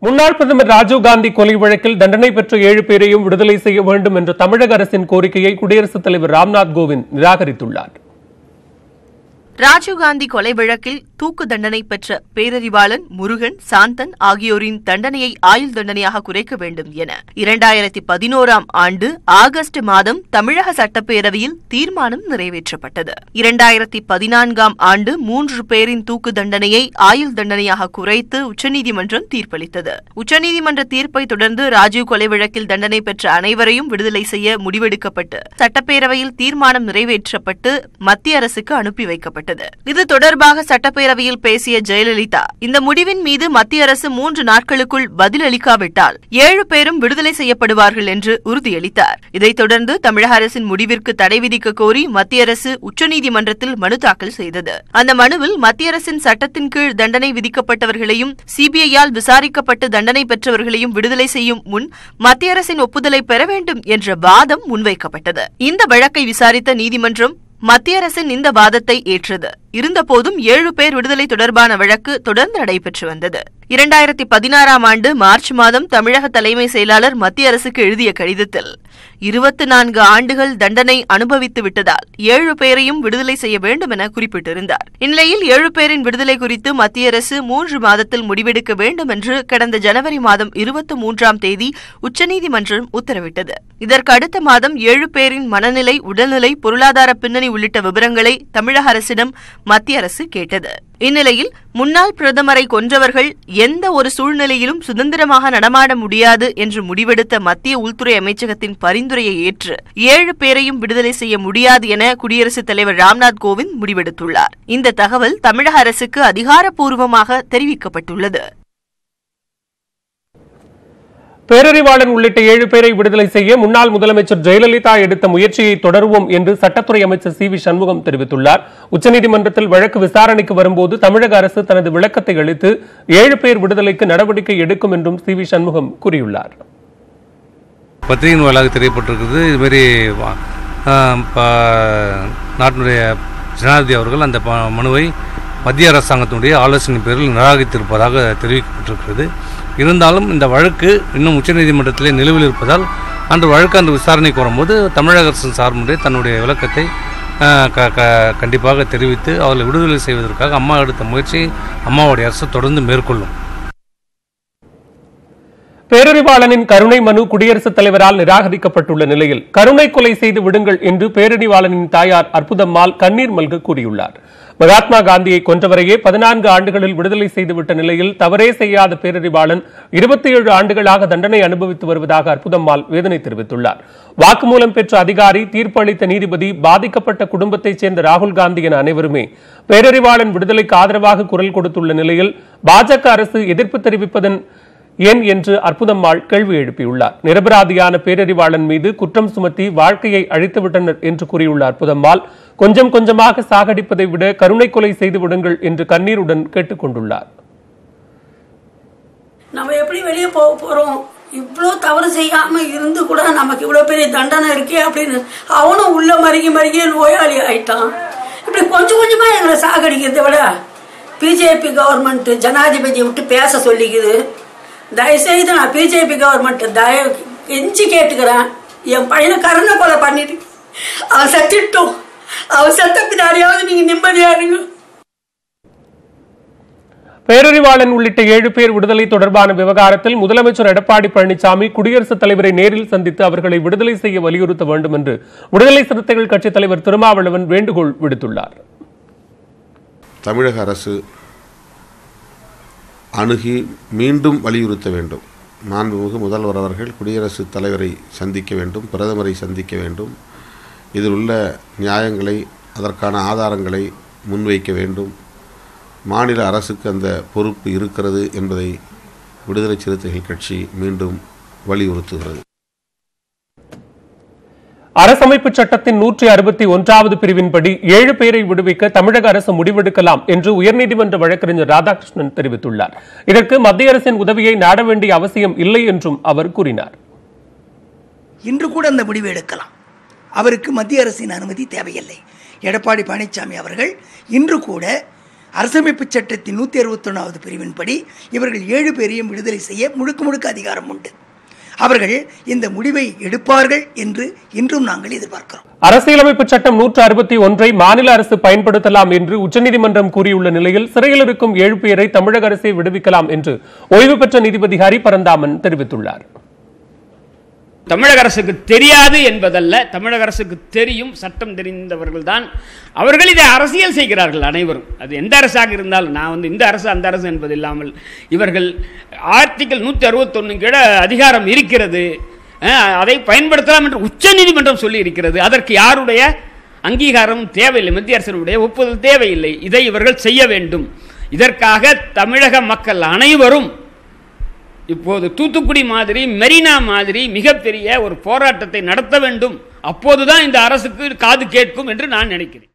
முன்னாள் பிரதமர் ராஜீவ் காந்தி கொலை வழக்கில் தண்டனை பெற்ற 7 பேரையும் விடுதலை செய்ய வேண்டும் என்ற தமிழக அரசின் கோரிக்கையை குடியரசுத் தலைவர் ராம்நாத் கோவிந்த் நிராகரித்துள்ளார். ராஜீவ்காந்தி கொலை வழக்கில் தூக்கு தண்டனை பெற்ற பேரறிவாளன், முருகன், சாந்தன் ஆகியோரின் தண்டனையை ஆயுள் தண்டனையாக குறைக்க வேண்டும் என 2011ஆம் ஆண்டு ஆகஸ்ட் மாதம் தமிழக சட்டப்பேரவையில் தீர்மானம் நிறைவேற்றப்பட்டது. 2014ஆம் ஆண்டு 3 பேரின் தூக்கு தண்டனையை ஆயுள் தண்டனையாக குறைத்து உச்சநீதிமன்றம் தீர்ப்பளித்தது. உச்சநீதிமன்ற தீர்ப்பை தொடர்ந்து ராஜீவ் கொலை வழக்கில் தண்டனை பெற்ற அனைவரையும் விடுதலை செய்ய முடிவெடுக்கப்பட்டு சட்டப்பேரவையில் தீர்மானம் நிறைவேற்றப்பட்டு மத்திய அரசுக்கு அனுப்பி வைக்கப்பட்டது. இது தொடர்பாக சட்டப்பேரவையில் பேசிய ஜெயலலிதா, இந்த முடிவின் மீது மத்திய அரசு 3 நாட்களுக்குள் பதிலளிக்காவிட்டால் 7 பேரும் விடுதலை செய்யப்படுவார்கள் என்று உறுதியளித்தார். இதைத் தொடர்ந்து தமிழக அரசின் முடிவிற்கு தடை விதிக்க கோரி மத்திய அரசு உச்சநீதிமன்றத்தில் மனு தாக்கல் செய்தது. அந்த மனுவில் மத்திய அரசின் சட்டத்தின் கீழ் தண்டனை விதிக்கப்பட்டவர்களையும் சிபிஐயால் விசாரிக்கப்பட்டு தண்டனை பெற்றவர்களையும் விடுதலை செய்யும் முன் மத்திய அரசின் ஒப்புதலை பெற வேண்டும் என்ற வாதம் முன்வைக்கப்பட்டது. இந்த வழக்கை விசாரித்த நீதிமன்றம் மத்திய அரசின் இந்த வாதத்தை ஏற்றது. இருந்தபோதும் 7 பேர் விடுதலை தொடர்பான வழக்கு தொடர்ந்து நடைபெற்று வந்தது. 2016ஆம் ஆண்டு மார்ச் மாதம் தமிழக தலைமை செயலாளர் மத்திய அரசுக்கு எழுதிய கடிதத்தில் 24 ஆண்டுகள் தண்டனை அனுபவித்து விட்டதால் 7 பேரையும் விடுதலை செய்ய வேண்டும் என குறிப்பிட்டிருந்தார். இந்நிலையில் 7 பேரின் விடுதலை குறித்து மத்திய அரசு 3 மாதத்தில் முடிவெடுக்க வேண்டும் என்று கடந்த ஜனவரி மாதம் 23ஆம் தேதி உச்சநீதிமன்றம் உத்தரவிட்டது. இதற்கு அடுத்த மாதம் 7 பேரின் மனநிலை, உடல்நிலை, பொருளாதார பின்னணி உள்ளிட்ட விவரங்களை தமிழக அரசிடம் மத்திய அரசு கேட்டது. இந்நிலையில் முன்னாள் பிரதமரை கொன்றவர்கள் எந்த ஒரு சூழ்நிலையிலும் சுதந்திரமாக நடமாட முடியாது என்று முடிவெடுத்த மத்திய உள்துறை அமைச்சகத்தின் பரிந்துரையை ஏற்று 7 பேரையும் விடுதலை செய்ய முடியாது என குடியரசுத் தலைவர் ராம்நாத் கோவிந்த் முடிவெடுத்துள்ளார். இந்த தகவல் தமிழக அரசுக்கு அதிகாரப்பூர்வமாக தெரிவிக்கப்பட்டுள்ளது. பேரறிவாளன் உள்ளிட்ட 7 பேரை விடுதலை செய்ய முன்னாள் முதலமைச்சர் ஜெயலலிதா எடுத்த முயற்சியை தொடருவோம் என்று சட்டத்துறை அமைச்சர் சி வி சண்முகம் தெரிவித்துள்ளார். உச்சநீதிமன்றத்தில் வழக்கு விசாரணைக்கு வரும்போது தமிழக அரசு தனது விளக்கத்தை அளித்து 7 பேர் விடுதலைக்கு நடவடிக்கை எடுக்கும் என்றும் சி வி சண்முகம் கூறியுள்ளார். பத்திரிகையின் வாயிலாக தெரியப்பட்டிருக்கிறது. இதுமாரி நாட்டினுடைய ஜனாதிபதி அவர்கள் அந்த மனுவை மத்திய அரசாங்கத்தினுடைய ஆலோசனை பேரில் நிராகரித்திருப்பதாக தெரிவிக்கப்பட்டிருக்கிறது. இருந்தாலும் இந்த வழக்கு இன்னும் உச்சநீதிமன்றத்திலே நிலுவையில் இருப்பதால் அன்று விசாரணைக்கு வரும்போது தமிழக அரசின் சார்புடைய தன்னுடைய விளக்கத்தை கண்டிப்பாக தெரிவித்து அவர்களை விடுதலை செய்வதற்காக அம்மா எடுத்த முயற்சியை அம்மாவுடைய அரசு தொடர்ந்து மேற்கொள்ளும். பேரறிவாளனின் கருணை மனு குடியரசுத் தலைவரால் நிராகரிக்கப்பட்டுள்ள நிலையில் கருணை கொலை செய்து விடுங்கள் என்று பேரறிவாளனின் தாயார் அற்புதம்மாள் கண்ணீர் மல்க கூறியுள்ளார். மகாத்மா காந்தியை கொன்றவரையே 14 ஆண்டுகளில் விடுதலை செய்துவிட்ட நிலையில் தவறே செய்யாத பேரறிவாளன் 27 ஆண்டுகளாக தண்டனை அனுபவித்து வருவதாக அற்புதம்மாள் வேதனை தெரிவித்துள்ளார். வாக்குமூலம் பெற்ற அதிகாரி, தீர்ப்பு அளித்த நீதிபதி, பாதிக்கப்பட்ட குடும்பத்தைச் சேர்ந்த ராகுல் காந்தி என அனைவருமே பேரறிவாளன் விடுதலைக்கு ஆதரவாக குரல் கொடுத்துள்ள நிலையில் பாஜக அரசு எதிர்ப்பு தெரிவிப்பதன் ஏன் என்று அற்புதம்மாள் கேள்வி எழுப்பியுள்ளார். நிரபராதியான பேரறிவாளன் மீது குற்றம் சுமத்தி வாழ்க்கையை அழித்துவிட்டனர் என்று கூறியுள்ள அற்புதம்மாள், கொஞ்சம் கொஞ்சமாக சாகடிப்பதை விட கருணை கொலை செய்து விடுங்கள் என்று கண்ணீருடன் கேட்டுக் கொண்டுள்ளார். நம்ம எப்படி வெளியே போக போறோம்? இவ்வளோ தவறு செய்யாம இருந்து கூட நமக்கு இவ்வளவு பெரிய தண்டனை இருக்கே அப்படின்னு அவனும் உள்ள மருகி நோயாளி ஆயிட்டான். இப்படி கொஞ்சம் கொஞ்சமா எங்களை சாகடிக்கிறதை விட பிஜேபி கவர்மெண்ட் ஜனாதிபதியை விட்டு பேச சொல்லிக்குது. தயவுசெய்து நான் பிஜேபி கவர்மெண்ட் கெஞ்சி கேட்டுக்கிறேன். என் பையனை கருணை கொலை பண்ணிட்டு அவன் சத்திட்டோம். அவன் சத்த பின்னாடியாவது நீங்க நிம்மதியா இருங்க. பேரறிவாளன் உள்ளிட்ட 7 பேர் விடுதலை தொடர்பான விவகாரத்தில் முதலமைச்சர் எடப்பாடி பழனிசாமி குடியரசுத் தலைவரை நேரில் சந்தித்து அவர்களை விடுதலை செய்ய வலியுறுத்த வேண்டும் என்று விடுதலை சிறுத்தைகள் கட்சித் தலைவர் திருமாவளவன் வேண்டுகோள் விடுத்துள்ளார். தமிழக அரசு அணுகி மீண்டும் வலியுறுத்த வேண்டும். மாண்புமிகு முதல்வர் அவர்கள் குடியரசுத் தலைவரை சந்திக்க வேண்டும், பிரதமரை சந்திக்க வேண்டும். இதில் உள்ள நியாயங்களை, அதற்கான ஆதாரங்களை முன்வைக்க வேண்டும். மாநில அரசுக்கு அந்த பொறுப்பு இருக்கிறது என்பதை விடுதலை சிறுத்தைகள் கட்சி மீண்டும் வலியுறுத்துகிறது. அரசமைப்பு சட்டத்தின் 161வது பிரிவின்படி 7 பேரை விடுவிக்க தமிழக அரசு முடிவெடுக்கலாம் என்று உயர்நீதிமன்ற வழக்கறிஞர் ராதாகிருஷ்ணன் தெரிவித்துள்ளார். இதற்கு மத்திய அரசின் உதவியை நாட வேண்டிய அவசியம் இல்லை என்றும் அவர் கூறினார். இன்று கூட அந்த முடிவு எடுக்கலாம். அவருக்கு மத்திய அரசின் அனுமதி தேவையில்லை. எடப்பாடி பழனிசாமி அவர்கள் இன்று கூட அரசமைப்பு சட்டத்தின் 161வது பிரிவின்படி இவர்கள் 7 பேரையும் விடுதலை செய்ய முழுக்க அதிகாரம் உண்டு. அவர்கள் இந்த முடிவை எடுப்பார்கள் என்று இன்றும் நாங்கள் எதிர்பார்க்கிறோம். அரசியலமைப்பு சட்டம் 161 மாநில அரசு பயன்படுத்தலாம் என்று உச்சநீதிமன்றம் கூறியுள்ள நிலையில் சிறையில் இருக்கும் 7 பேரை தமிழக அரசே விடுவிக்கலாம் என்று ஓய்வு பெற்ற நீதிபதி ஹரி பரந்தாமன் தெரிவித்துள்ளார். தமிழக அரசுக்கு தெரியாது என்பதல்ல, தமிழக அரசுக்கு தெரியும், சட்டம் தெரிந்தவர்கள் தான் அவர்கள் இதை அரசியல் செய்கிறார்கள். அனைவரும், அது எந்த அரசாக இருந்தாலும், நான் இந்த அரசு அந்த அரசு என்பது இல்லாமல் இவர்கள் ஆர்டிகல் 161 கீழ அதிகாரம் இருக்கிறது, அதை பயன்படுத்தலாம் என்று உச்ச நீதிமன்றம் சொல்லி இருக்கிறது. அதற்கு யாருடைய அங்கீகாரம் தேவையில்லை, மத்திய அரசினுடைய ஒப்புதல் தேவையில்லை. இதை இவர்கள் செய்ய வேண்டும். இதற்காக தமிழக மக்கள் அனைவரும் இப்போது தூத்துக்குடி மாதிரி, மெரினா மாதிரி மிகப்பெரிய ஒரு போராட்டத்தை நடத்த வேண்டும். அப்போதுதான் இந்த அரசுக்கு காது கேட்கும் என்று நான் நினைக்கிறேன்.